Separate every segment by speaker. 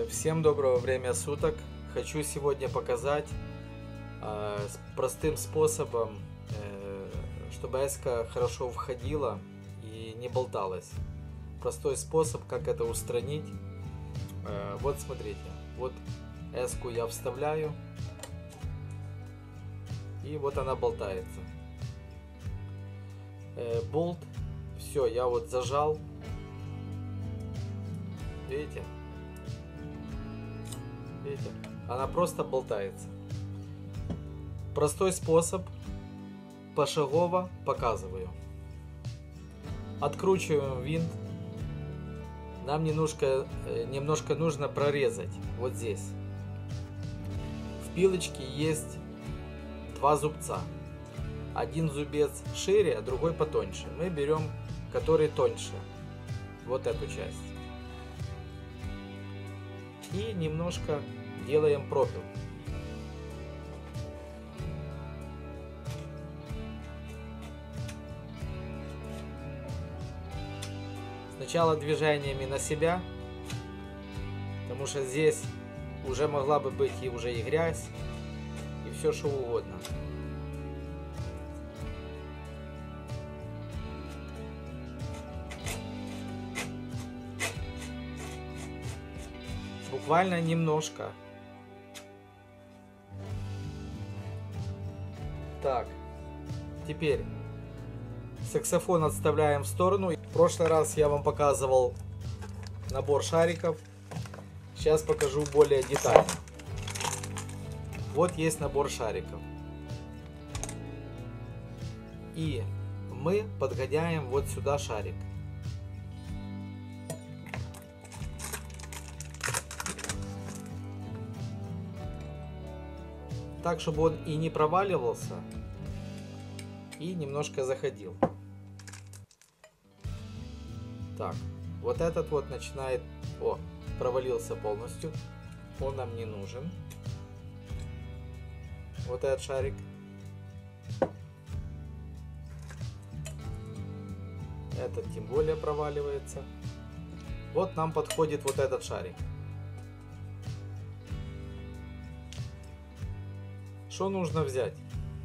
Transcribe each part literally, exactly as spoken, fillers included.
Speaker 1: Всем доброго времени суток. Хочу сегодня показать э, простым способом, э, чтобы эска хорошо входила и не болталась. Простой способ, как это устранить. Э, вот смотрите, вот эску я вставляю, и вот она болтается. Э, болт, все, я вот зажал. Видите? Видите? Она просто болтается. Простой способ. Пошагово показываю. Откручиваем винт. Нам немножко, немножко нужно прорезать. Вот здесь. В пилочке есть два зубца. Один зубец шире, а другой потоньше. Мы берем, который тоньше. Вот эту часть. И немножко делаем пропил. Сначала движениями на себя, потому что здесь уже могла бы быть и уже и грязь, и все что угодно. Буквально немножко. Так, теперь саксофон отставляем в сторону. В прошлый раз я вам показывал набор шариков. Сейчас покажу более детально. Вот есть набор шариков. И мы подгоняем вот сюда шарик. Так, чтобы он и не проваливался, и немножко заходил. Так, вот этот вот начинает... О, провалился полностью. Он нам не нужен. Вот этот шарик. Этот тем более проваливается. Вот нам подходит вот этот шарик. Что нужно взять?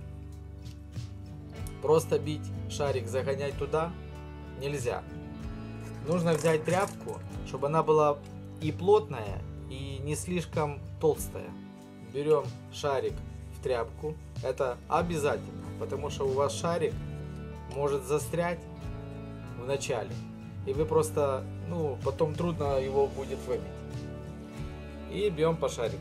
Speaker 1: Просто бить шарик, загонять туда нельзя. Нужно взять тряпку, чтобы она была и плотная, и не слишком толстая. Берем шарик в тряпку. Это обязательно, потому что у вас шарик может застрять в начале. И вы просто, ну, потом трудно его будет выбить. И бьем по шарику.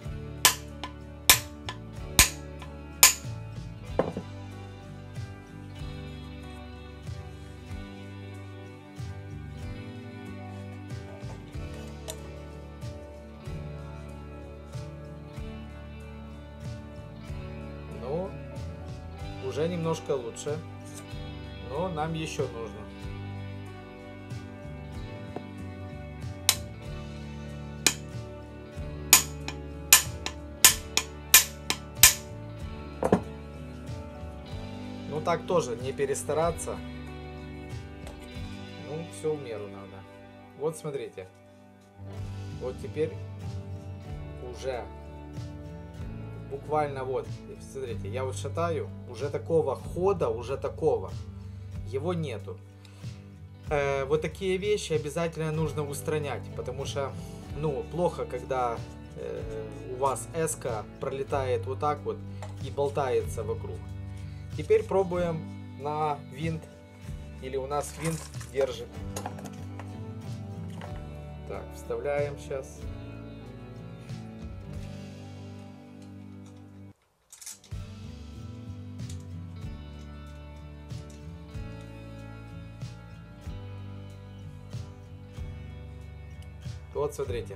Speaker 1: Ну, уже немножко лучше, но нам еще нужно. Ну так тоже не перестараться. Ну, все в меру надо. Вот смотрите. Вот теперь уже буквально вот, смотрите, я вот шатаю, уже такого хода, уже такого, его нету. Э, вот такие вещи обязательно нужно устранять, потому что, ну, плохо, когда э, у вас эска пролетает вот так вот и болтается вокруг. Теперь пробуем на винт, или у нас винт держит. Так, вставляем сейчас. Вот смотрите.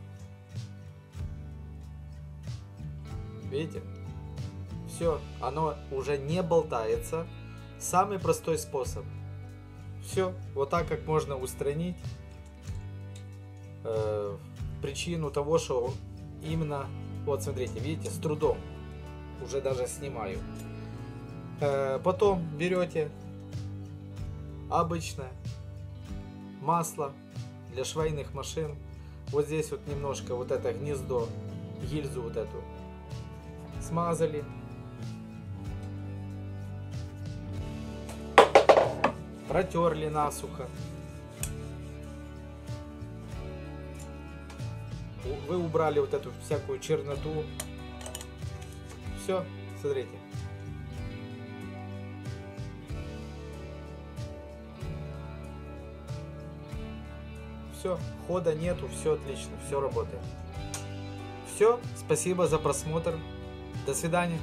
Speaker 1: Видите? Все, оно уже не болтается. Самый простой способ. Все, вот так как можно устранить э, причину того, что он именно, вот смотрите, видите, с трудом. Уже даже снимаю. Э, потом берете обычное масло для швейных машин, Вот здесь вот немножко вот это гнездо, гильзу вот эту смазали. Протерли насухо. Вы убрали вот эту всякую черноту. Все, смотрите. Все, хода нету, все отлично, все работает. Все, спасибо за просмотр. До свидания.